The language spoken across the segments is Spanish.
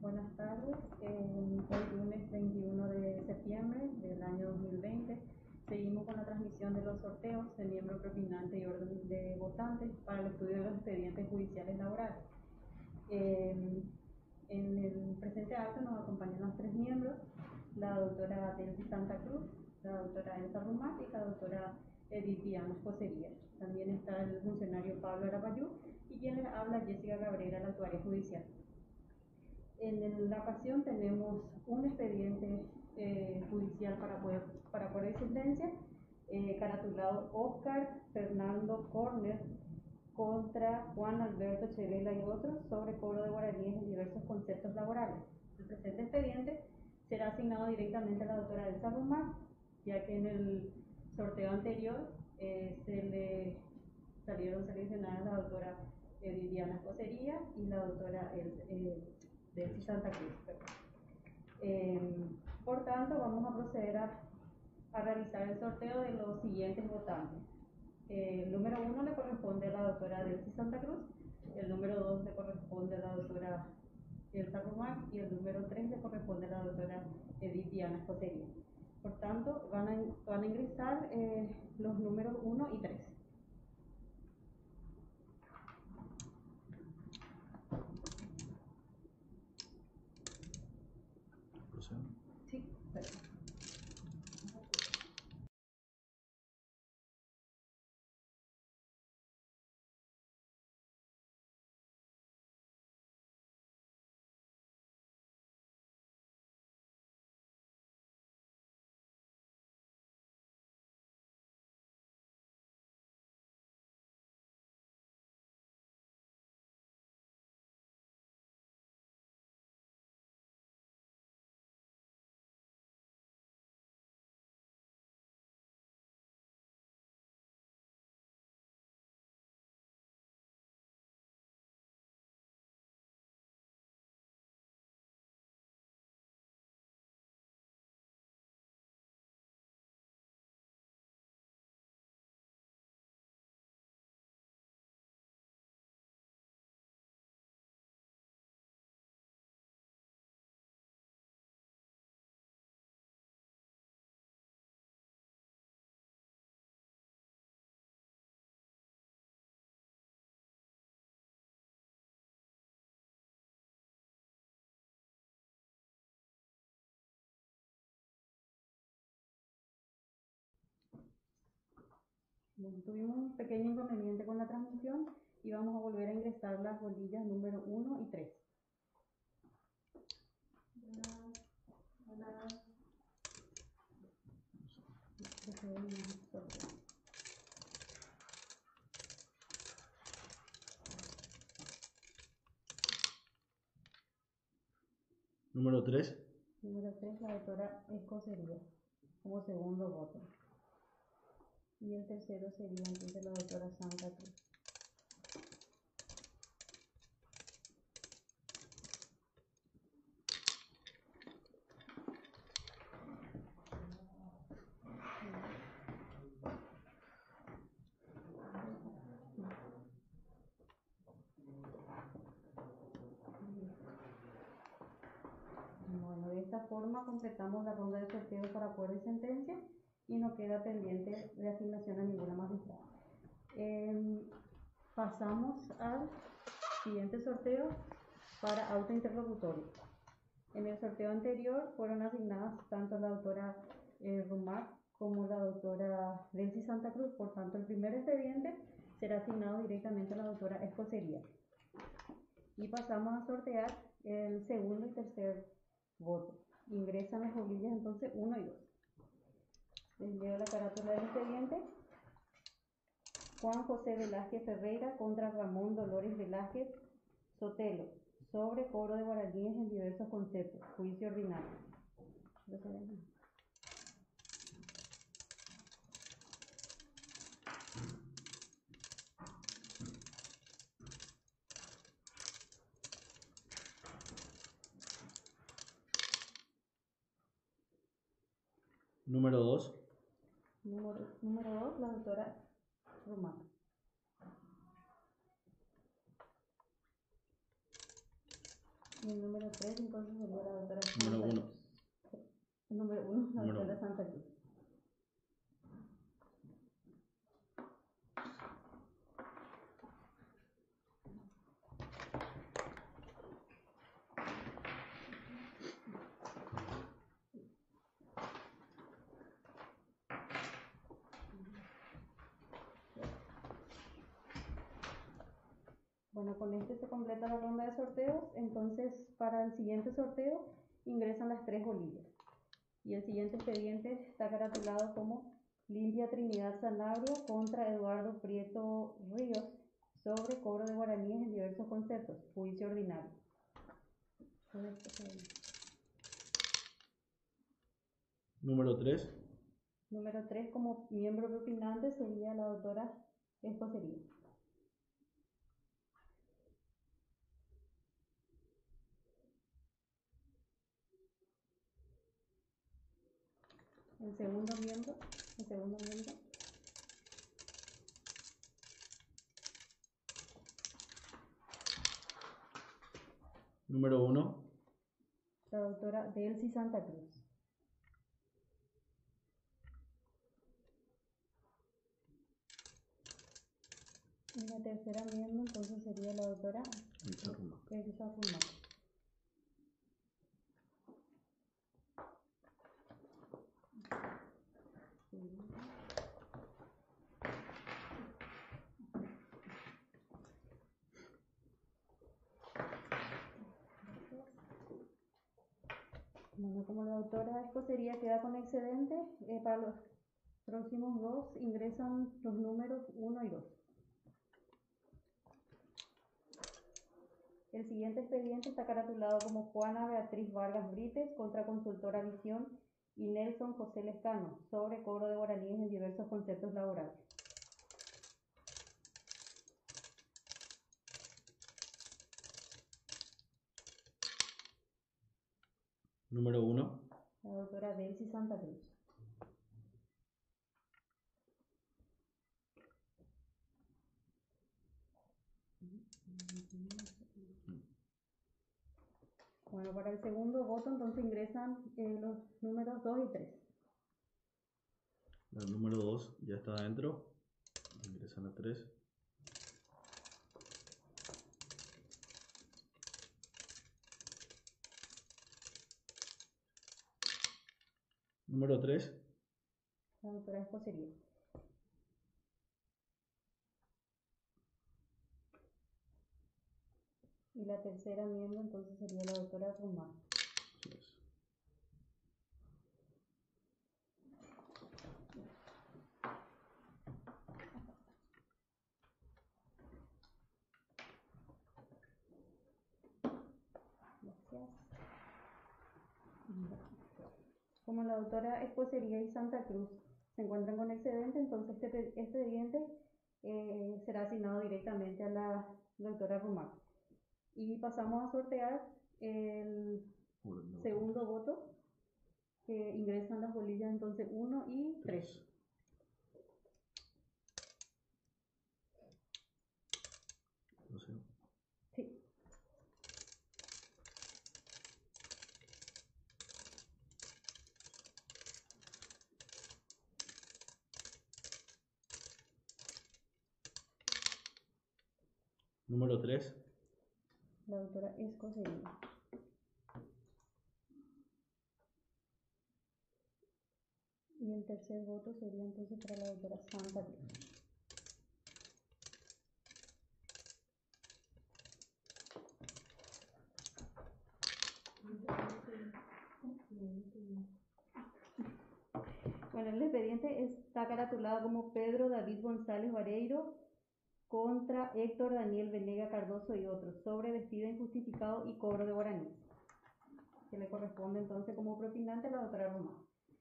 Buenas tardes. Hoy lunes 21 de septiembre del año 2020 seguimos con la transmisión de los sorteos de miembro propinante y orden de votantes para el estudio de los expedientes judiciales laborales. En el presente acto nos acompañan los tres miembros: la doctora Delcy Santa Cruz, la doctora Elsa Rumar y la doctora Edith Diana Escocería. También está el funcionario Pablo Arapayú y quien les habla, Jessica Cabrera, la actuaria judicial. En la ocasión tenemos un expediente judicial para poder de sentencia, caratulado Oscar Fernando Corner contra Juan Alberto Chelela y otros sobre cobro de guaraníes en diversos conceptos laborales. El presente expediente será asignado directamente a la doctora Elsa Rumar, ya que en el sorteo anterior se le salieron seleccionadas la doctora Diana Escocería y la doctora Delcy Santa Cruz. Por tanto, vamos a proceder a realizar el sorteo de los siguientes votantes. El número 1 le corresponde a la doctora Delcy Santa Cruz, el número 2 le corresponde a la doctora Elsa Rumar y el número 3 le corresponde a la doctora Edith Diana Escocería. Por tanto, van a ingresar los números 1 y 3. Sí, perfecto. Tuvimos un pequeño inconveniente con la transmisión y vamos a volver a ingresar las bolillas número 1 y 3. Número 3. Número 3, la doctora Escocería, como segundo voto. Y el tercero sería entonces la doctora Santa Cruz. Bueno, de esta forma completamos la ronda de sorteo para poder de sentencia y no queda pendiente de asignación a ninguna magistrada. Pasamos al siguiente sorteo para auto interlocutorio. En el sorteo anterior fueron asignadas tanto la doctora Rumar como la doctora Delcy Santa Cruz. Por tanto, el primer expediente será asignado directamente a la doctora Escocería. Y pasamos a sortear el segundo y tercer voto. Ingresan las bolillas entonces 1 y 2. Les leo la carátula del expediente. Juan José Velázquez Ferreira contra Ramón Dolores Velázquez Sotelo sobre cobro de guaraníes en diversos conceptos. Juicio ordinario. Número 2. Número 2, la doctora Rumar. Y el número 3 entonces sería la doctora Número Santa 1. Cruz. El número 1, la Número doctora uno. Santa Cruz. Bueno, con este se completa la ronda de sorteos, entonces para el siguiente sorteo ingresan las 3 bolillas. Y el siguiente expediente está caratulado como Limpia Trinidad Sanabria contra Eduardo Prieto Ríos sobre cobro de guaraníes en diversos conceptos, juicio ordinario. Número 3. Número 3, como miembro propinante sería la doctora Escocería. El segundo miembro. Número 1. La doctora Delcy Santa Cruz. Y la tercera miembro entonces sería la doctora Elsa Rumac. Elsa Rumac. Bueno, como la doctora Escocería queda con excedente, para los próximos dos ingresan los números 1 y 2. El siguiente expediente está caratulado como Juana Beatriz Vargas Brites contra Consultora Visión y Nelson José Lescano sobre cobro de guaraníes en diversos conceptos laborales. Número 1. La doctora Delcy Santa Cruz. Bueno, para el segundo voto entonces ingresan los números 2 y 3. El número 2 ya está adentro. Ingresan a 3. Número 3. La doctora Escocería. Y la tercera miembro entonces sería la doctora Rumac. Así es. Gracias. Como la doctora Escocería y Santa Cruz se encuentran con excedente, entonces este expediente será asignado directamente a la doctora Rumac. Y pasamos a sortear el segundo voto, que ingresan las bolillas entonces 1 y 3. No sé. Sí. Número 3. La doctora Escocería. Y el tercer voto sería entonces para la doctora Santa Cruz. Bueno, el expediente está caratulado como Pedro David González Vareiro contra Héctor Daniel Venega Cardoso y otros sobre despido injustificado y cobro de guaraníes, que le corresponde entonces como propinante a la doctora Román.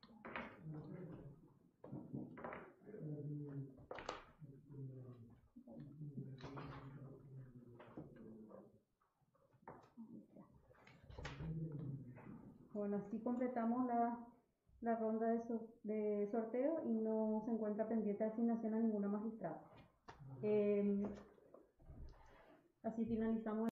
Bueno, así completamos la ronda de sorteo y no se encuentra pendiente de asignación a ninguna magistrada. Así finalizamos